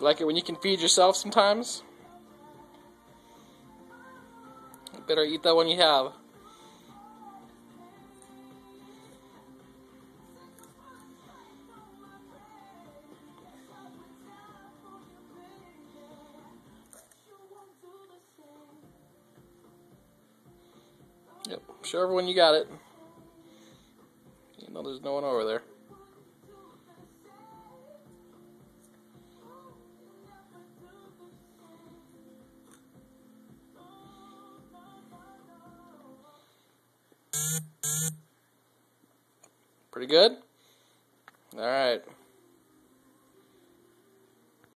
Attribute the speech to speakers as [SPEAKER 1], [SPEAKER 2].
[SPEAKER 1] You like it when you can feed yourself sometimes? You better eat that one you have. Yep, show everyone you got it. You know there's no one over there. Pretty good? Alright.